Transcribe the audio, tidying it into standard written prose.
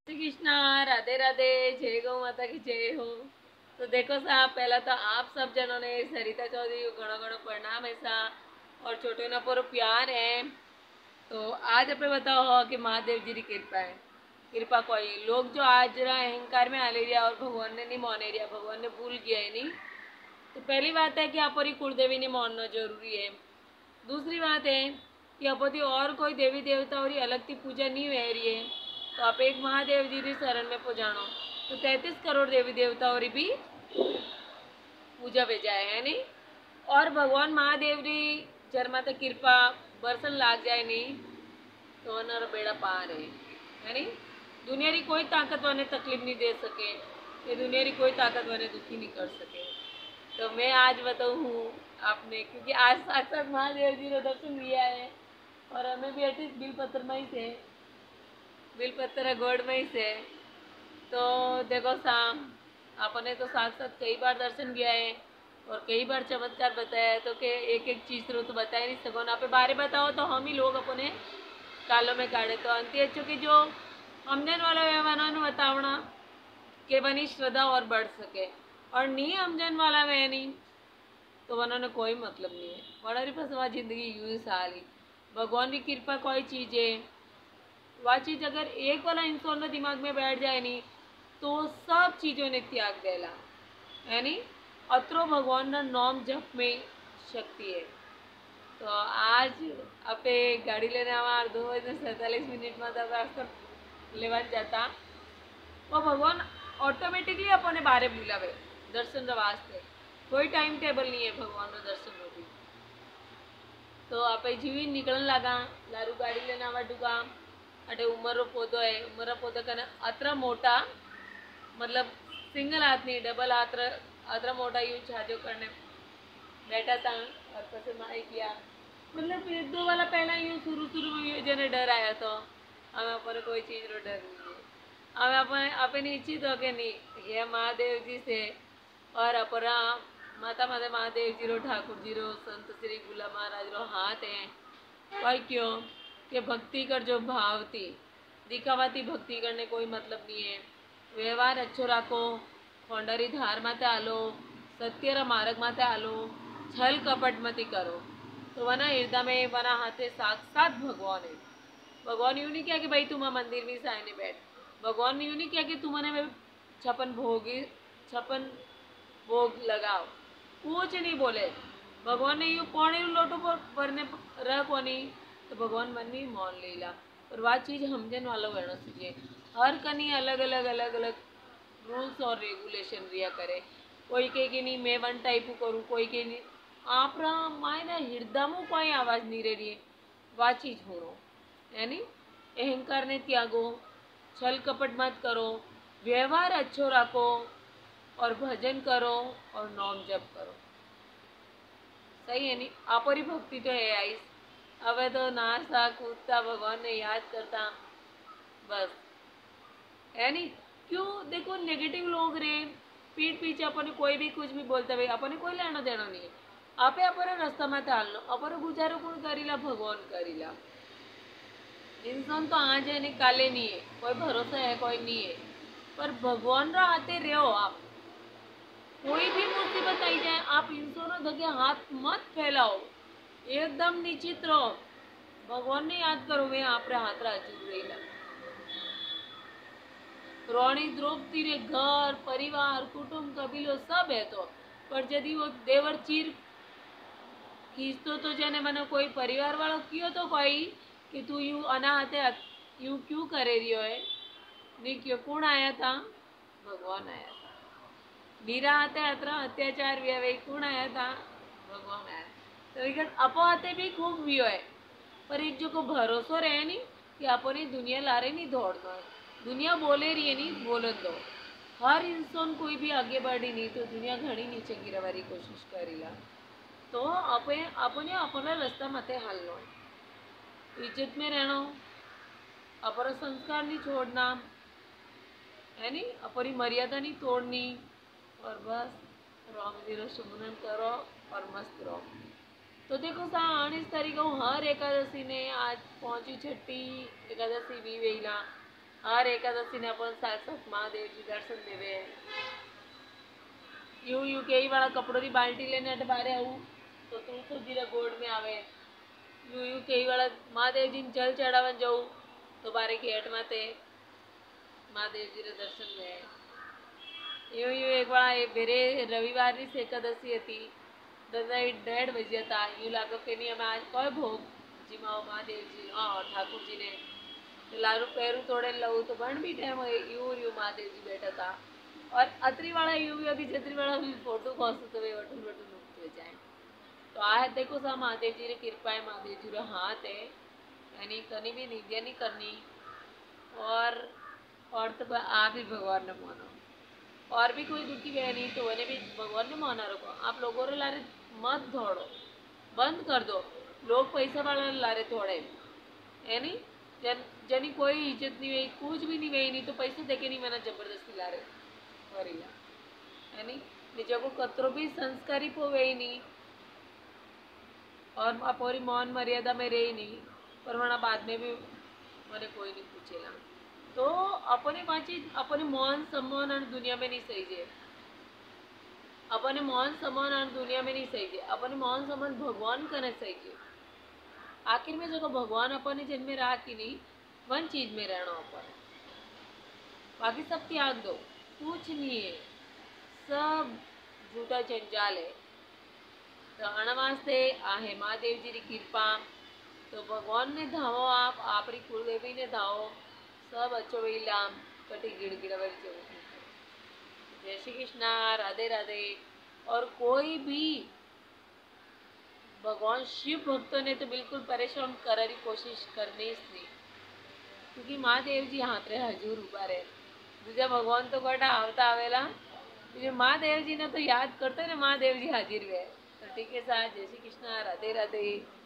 श्री कृष्णा, राधे राधे, जय गौ माता की जय हो। तो देखो साहब, पहला तो आप सब जनों ने सरिता चौधरी को घणो घणो प्रणाम ऐसा और छोटो ना पर प्यार है। तो आज अपने बताओ हो कि महादेव जी की कृपा है। कृपा कोई लोग जो आज जरा अहंकार में आले रिया और भगवान ने नहीं माने रिया, भगवान ने भूल गया है नहीं। तो पहली बात है कि आप कुलदेवी ने मानना जरूरी है। दूसरी बात है कि अपनी और कोई देवी देवता और अलग की पूजा नहीं हो रही है, तो आप एक महादेव जी की शरण में पहुँचानो तो 33 करोड़ देवी देवता और भी पूजा भेजाए है नहीं। और भगवान महादेव री जरमा तक कृपा बरसन लाग जाए नहीं तो अनर बेड़ा पार है नहीं। दुनिया की कोई ताकत वाने तकलीफ नहीं दे सके, ये दुनिया की कोई ताकत वाने दुखी नहीं कर सके। तो मैं आज बताऊँ हूँ आपने, क्योंकि आज साक्षात महादेव जी ने दर्शन दिया है और हमें भी एटलीस्ट बिल पत्र में ही थे, बिल पत्र गोड़ में ही से। तो देखो शाम आपने तो साथ साथ कई बार दर्शन किया है और कई बार चमत्कार बताया है, तो के एक एक चीज तो बता ही नहीं सको ना पे बारे बताओ तो हम ही लोग अपने कालों में काढ़े। तो अंत अच्छो कि जो हमजन वाला व्यवहार बतावना के बनी श्रद्धा और बढ़ सके, और नहीं हमजन वाला वह नहीं तो उन्होंने कोई मतलब नहीं है। बड़ा फसवा जिंदगी यूं साली भगवान की कृपा कोई चीज़ है, वह चीज़ अगर एक वाला इंसान ने दिमाग में बैठ जाए नहीं तो सब चीज़ों ने त्याग देला है नहीं। अत्रो भगवान ना नाम जप में शक्ति है। तो आज अपे गाड़ी लेने हमारे 2:47 में तब रास्ता लेवा जाता वो भगवान ऑटोमेटिकली अपने बारे बुलावे दर्शन वास्ते। कोई टाइम टेबल नहीं है भगवान नो दर्शन नो भी। तो आप जीवी निकलन लगा लारू गाड़ी लेने आवा डूगा अटे उमर रो पौधो है। उमर रो पौधो कने अत्र मोटा मतलब सिंगल हाथ नहीं डबल हाथ अत्र मोटा यूं छाजो करने बैठा था और પછી माई किया मतलब एक दो वाला पहला यूं शुरू शुरू में यूं जने डर आया तो हमें पर कोई चीज रो डर नहीं है। हमें अपने अपने इच्छित हो के नहीं ये महादेव जी से और अपरा माता माता महादेव जी रो ठाकुर जी रो संत श्री गुला महाराज रो हाथ है। भाई क्यों कि भक्ति कर जो भाव थी दिखावाती भक्ति करने कोई मतलब नहीं है। व्यवहार अच्छो राखो, होंडरी धार माते आलो, सत्य मार्ग माते आलो, छल कपट मती करो तो वना हृदय में वना हाथे साक्षात भगवान है। भगवान यूँ नहीं किया कि भाई तुम मंदिर में सायने बैठ, भगवान ने यूँ नहीं किया कि तुमने छपन भोग लगाओ, कुछ नहीं बोले। भगवान ने यूँ पौने लोटो पर भरने रह कोनी तो भगवान मन में मौन लीला। और वह चीज़ हमजन वालों रहना चाहिए। हर कनी अलग अलग अलग अलग रूल्स और रेगुलेशन रिया करे। कोई कहे कि नहीं मैं वन टाइप करूँ, कोई के नहीं आप मायने हृदय में कोई आवाज़ नहीं रह रही है। वह चीज़ होनो है नहीं। अहंकार ने त्यागो, छल कपट मत करो, व्यवहार अच्छो रखो और भजन करो और नाम जप करो। सही है नहीं। आपरी भक्ति तो है आई। હવે तो नाचता कूदता भगवान ने याद करता बस है नहीं। क्यों देखो नेगेटिव लोग रे पीठ पीछे अपन कोई भी कुछ भी बोलते भाई अपन कोई लेना देना नहीं है। आपे अपन रास्ता में हालनो अपन गुजारो कौन करीला भगवान करीला। इंसान तो आज है नहीं काले नहीं है, कोई भरोसा है कोई नहीं है, पर भगवान रा आते रहो आप। कोई भी मुसीबत आई जाए आप इंसानों धके हाथ मत फैलाओ, एकदम निश्चित रहो, भगवान ने याद करो वे आप हाथ राजू रहेला। रोणी द्रौपदी रे घर परिवार कुटुंब कबीलो सब है तो पर यदि वो देवर चीर खींचतो तो जेने मने कोई परिवार वालों कियो तो कोई कि तू यूं अनाहते यूं क्यों करे रियो है नहीं क्यों कौन आया था भगवान आया था। मीरा हाथे अत्र अत्याचार भी है कौन आया था भगवान आया। तो विकट अपो हाथे भी खूब वियो है, पर एक जो को भरोसो रहे नहीं कि अपनी दुनिया लारे नहीं दौड़ना है। दुनिया बोले रही है नहीं बोलन दो। हर इंसान कोई भी आगे बढ़ी नहीं तो दुनिया घड़ी नीचे गिरवारी कोशिश करेला। तो अपने अपने अपना रास्ता मते हालनो, इज्जत में रहना, अपना संस्कार नहीं छोड़ना है नहीं, अपनी मर्यादा नहीं तोड़नी और बस राम जी रो सुमरन करो और मस्त रहो। तो देखो सा 19 तारीख को हर एकादशी ने आज पहुंची छठी एकादशी भी वेला हर एकादशी ने अपन साक्षात महादेव जी दर्शन देवे। यूं कई वाला कपड़ों की बाल्टी लेने अट बारे आऊँ तो तुलसी जी गोड़ में आवे। यूं कई वाला महादेव जी जल चढ़ावन जाऊँ तो बारे गेट माते महादेव जी दर्शन में। यूं एक बार बेरे रविवार की एकादशी थी तो 1:30 बजे था। यूं लागो कि नहीं हमें आज कोई भोग जिमाओ महादेव जी और ठाकुर जी ने तो लारू पैरू तोड़े लऊ तो बन भी टाइम यूं महादेव जी बैठा था। और अतरी वाला यूं भी अभी छतरी वाला भी फोटो कौन तो वे वटन वटन नुकते जाए। तो आ है देखो सा महादेव जी ने कृपा है, महादेव जी रा हाथ है यानी कनी भी निंदा नहीं करनी। और तो आप भी भगवान ने मानो और भी कोई दुखी है नहीं तो उन्हें भी भगवान ने माना रखो। आप लोगों रे लारे मत दौड़ो, बंद कर दो। लोग पैसा वाला लारे थोड़े है नहीं जनी कोई इज्जत नहीं हुई कुछ भी नहीं हुई नहीं तो पैसे देके नहीं मैंने जबरदस्ती ला रहे और है नहीं जब कतरो भी संस्कारी पोवे ही नहीं और अपोरी मौन मर्यादा में रही नहीं पर वरना बाद में भी मैंने कोई नहीं पूछेला। तो अपने पाची अपने मौन सम्मान और दुनिया में नहीं सही है। अपने मौन सम्मान और दुनिया में नहीं सही है। अपने मौन सम्मान भगवान करने सही है। आखिर में जो भगवान अपने जन्म में रहा कि नहीं वन चीज में रहना अपन बाकी सब त्याग दो कुछ नहीं है सब झूठा जंजाल है। तो अणवास्ते आहे महादेव जी की कृपा तो भगवान ने धावो आप री कुलदेवी ने धावो सब अच्छो लाम कटी गिड़गिड़ावर जय श्री कृष्णा राधे राधे। और कोई भी भगवान शिव भक्तों ने तो बिल्कुल परेशान करने की कोशिश करनी नहीं क्योंकि महादेव जी हाथ रे हजूर उभा रहे। दूजा भगवान तो कटा आवता आवेला महादेव जी ने तो याद करते ना महादेव जी हाजिर हुए। तो ठीक है साहब जय श्री कृष्णा राधे राधे।